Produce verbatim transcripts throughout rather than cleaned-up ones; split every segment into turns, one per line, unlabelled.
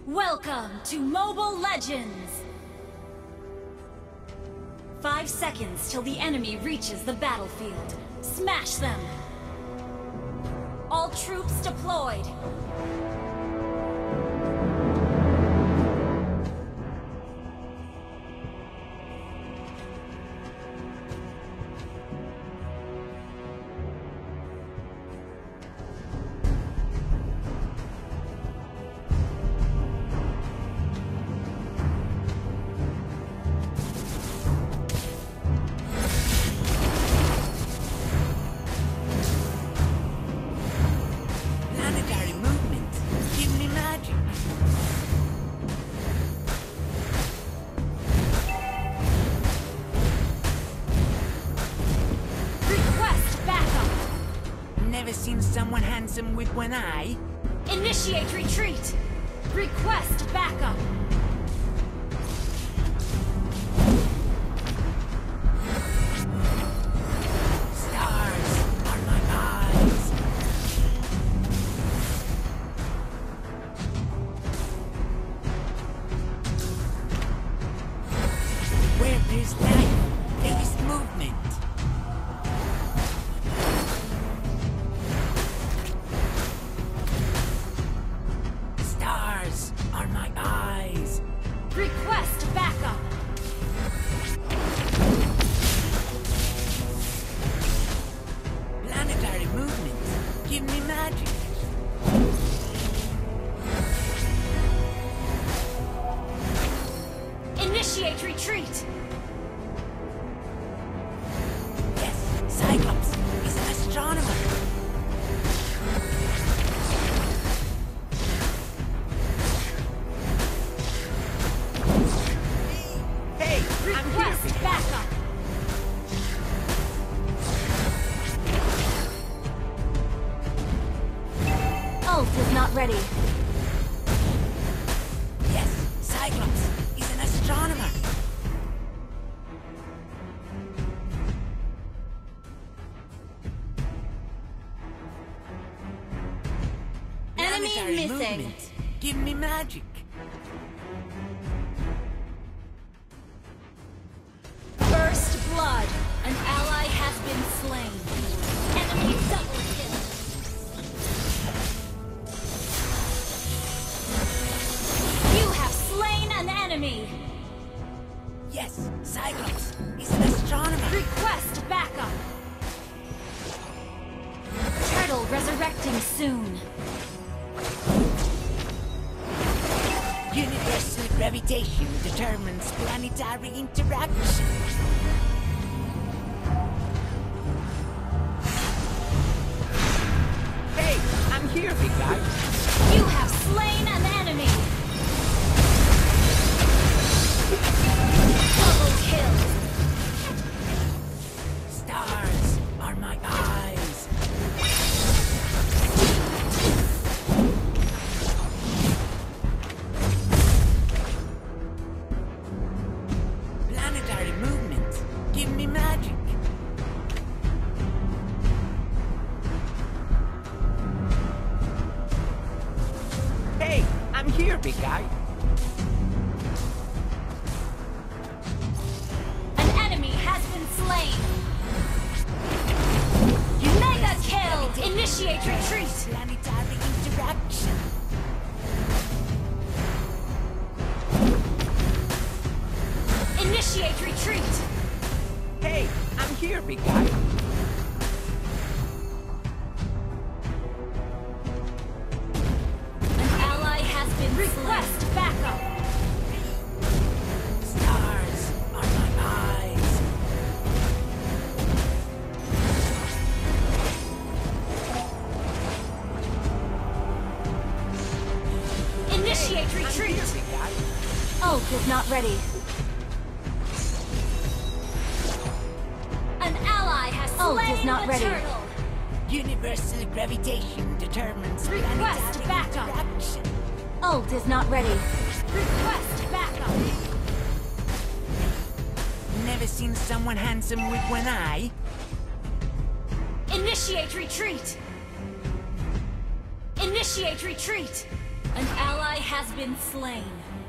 Welcome to Mobile Legends! Five seconds till the enemy reaches the battlefield. Smash them! All troops deployed!
Seen someone handsome with one eye?
Initiate retreat! Request backup!
Stars are my eyes. Where there's life, there is movement. Are my eyes.
Request backup!
Planetary movement. Give me magic.
Initiate retreat!
Yes, Cyclops is an astronomer.
Request backup! Ult is not ready.
Yes, Cyclops is an astronomer.
Enemy
Planetary
missing.
movement. Give me magic.
First blood. An ally has been slain. Enemy double kill. You have slain an enemy.
Yes, Cyclops is an astronomer.
Request backup. Turtle resurrecting soon.
Universal gravitation determines planetary interaction. Hey, I'm here, big guy.
You have slain an enemy. Double kill.
Stars are my eyes. Planetary movement. Give me magic. Hey, I'm here, big guy.
An enemy has been slain. Mega kill. Initiate retreat.
Planetary interaction.
Initiate retreat.
Hey, I'm here, big guy.
An ally has been request backup.
Stars are my eyes.
Initiate
Hey,
retreat.
I'm here, big guy.
Ult is not ready. An ally has
Ult
slain
is not
the
ready.
turtle.
Universal gravitation determines
Request
planetary
backup.
interaction.
Ult is not ready.
Request backup.
Never seen someone handsome with one eye?
Initiate retreat. Initiate retreat! An ally has been slain.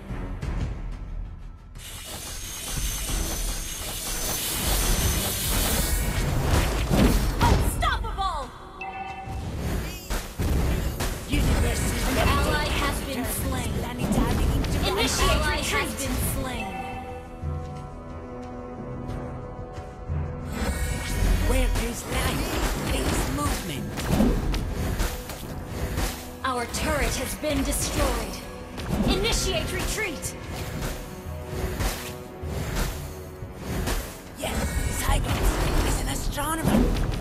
Unstoppable!
Universal
An ally has been slain.
planetary interaction.
Initiate has been slain.
Where there's life, there's movement.
Our turret has been destroyed. Initiate retreat.
Yes, Cyclops is an astronomer.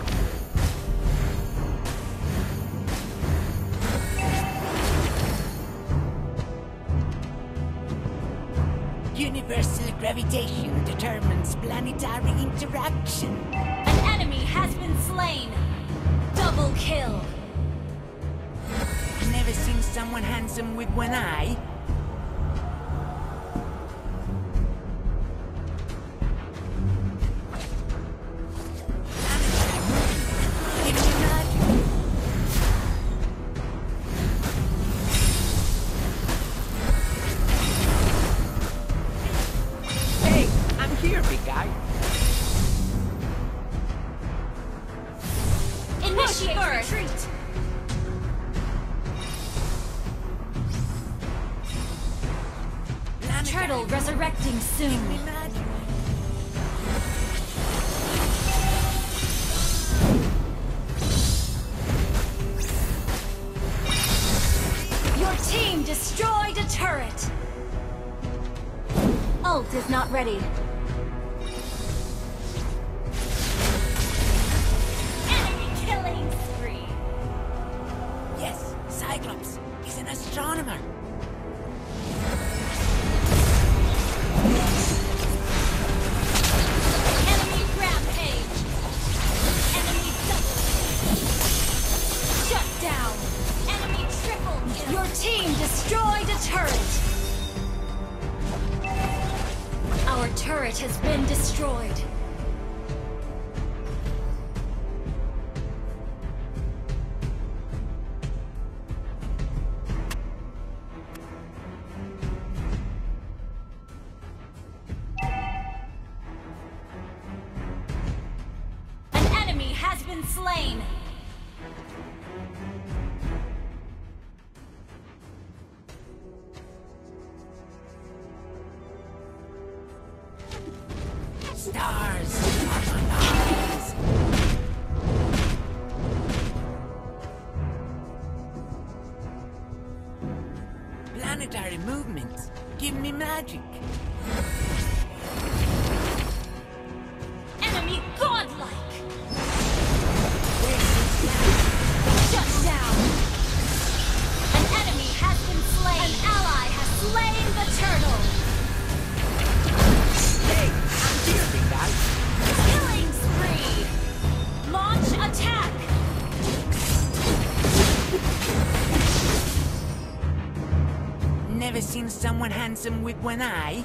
Universal gravitation determines planetary interaction.
An enemy has been slain. Double kill.
Never seen someone handsome with one eye. Give me magic. Hey, I'm here, big guy.
Initiate retreat. Turtle resurrecting soon.
Give me magic.
Your team destroyed a turret.
Ult is not ready.
Enemy killing spree.
Yes, Cyclops is an astronomer.
Enemy rampage. Enemy double. Shut down. Enemy triple kill. Your team destroyed a turret. Our turret has been destroyed. An enemy has been slain.
Stars are my eyes. Planetary movements give me magic.
Enemy godlike.
Where's the light?
Shut down. An enemy has been slain. An ally has slain the turtle.
Hey, I'm here, big guy.
Killing spree. Launch attack.
Never seen someone handsome with one eye.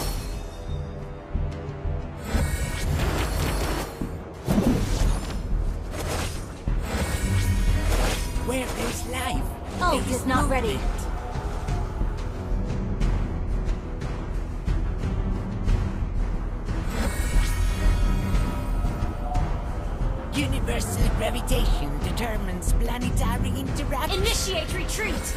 Where there's life,
Ult
there
is not ready.
movement. Universal gravitation determines planetary interaction.
Initiate retreat.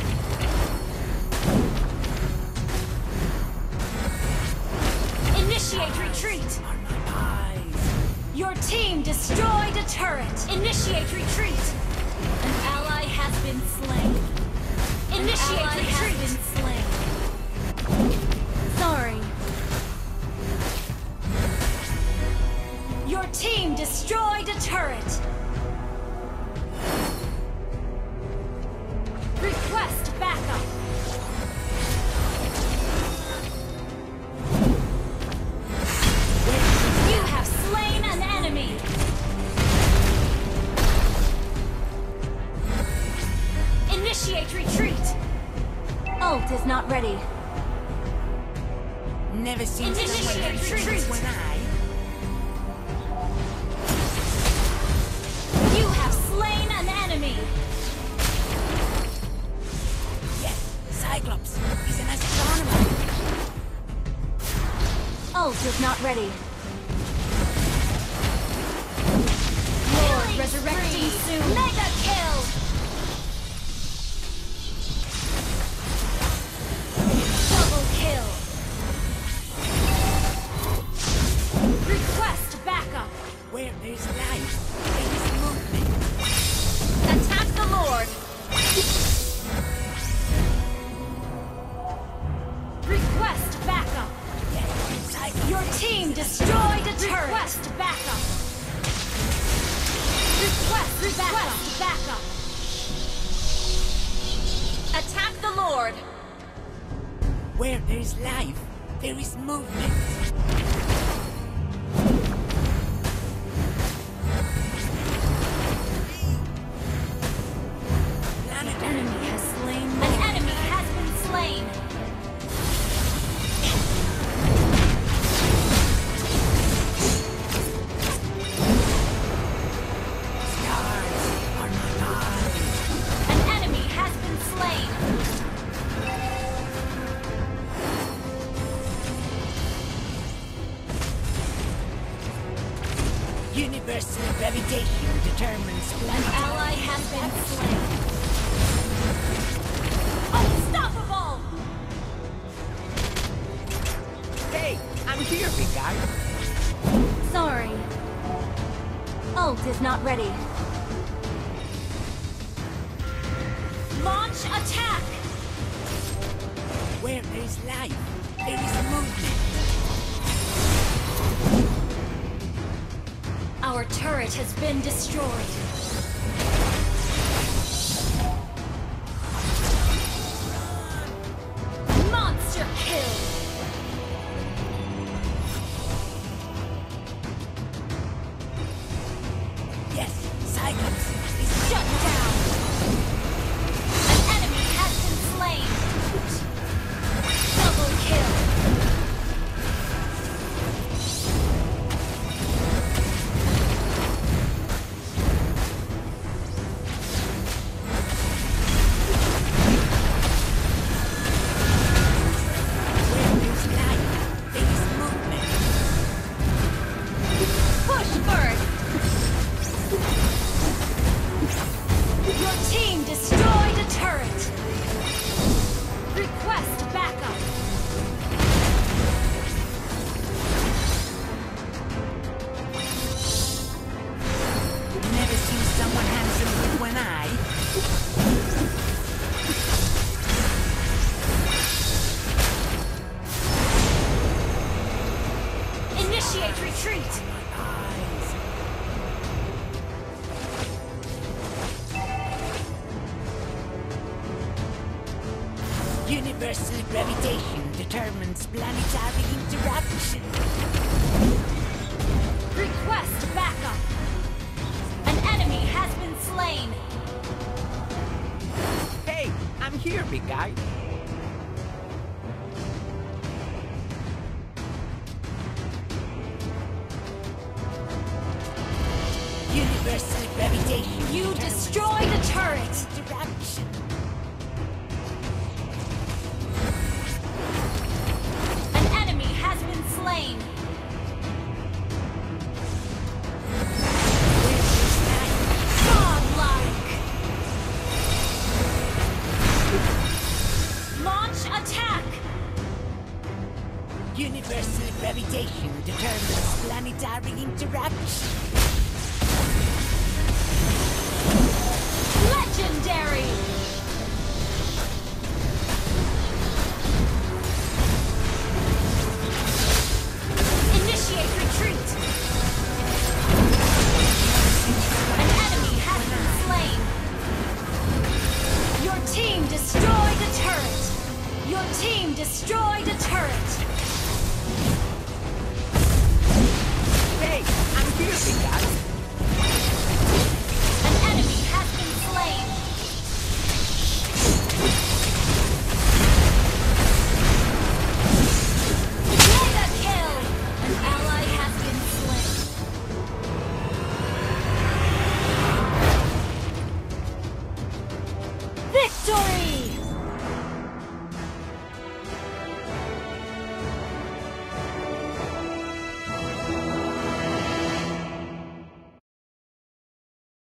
Initiate retreat.
Are my eyes.
Your team destroyed a turret. Initiate retreat. An ally has been slain. Initiate
ally
retreat.
has
been slain.
Sorry.
Your team destroyed a turret. Request backup. You have slain an enemy. Initiate retreat.
Ult is not ready.
Never seen
Initiate
someone handsome
retreat.
with one eye.
You have slain an enemy.
Yes,
Ult is not ready.
Lord resurrecting soon. Mega kill. Double kill. Request backup.
Where there's life, there is movement.
Attack the Lord. Request backup. Your team destroyed a turret. Request backup. Request, request backup. Attack the Lord.
Where there's life, there is movement.
An enemy has slain. An enemy has been slain.
Stars are not eyes.
An enemy has been slain.
Universal gravitation determines
An
planetary.
ally has been slain. Unstoppable!
Hey, I'm here, big guy.
Sorry. Ult is not ready.
Launch attack!
Where there's life, there is movement.
Our turret has been destroyed. Monster kill!
Yes, Cyclops is
Shut down! An enemy has been slain! Double kill!
where there's life, there is movement.
Push first! Your team destroyed a turret! Request backup!
Never seen someone handsome with one eye.
Initiate retreat!
Eyes. Universal gravitation determines planetary interaction.
Request backup! An enemy has been slain!
Hey, I'm here, big guy. Universal gravitation.
You
determines
destroyed a turret!
interaction.
An enemy has been slain!
Where there's life,
Godlike! Launch attack!
universal gravitation determines planetary interaction.
Legendary!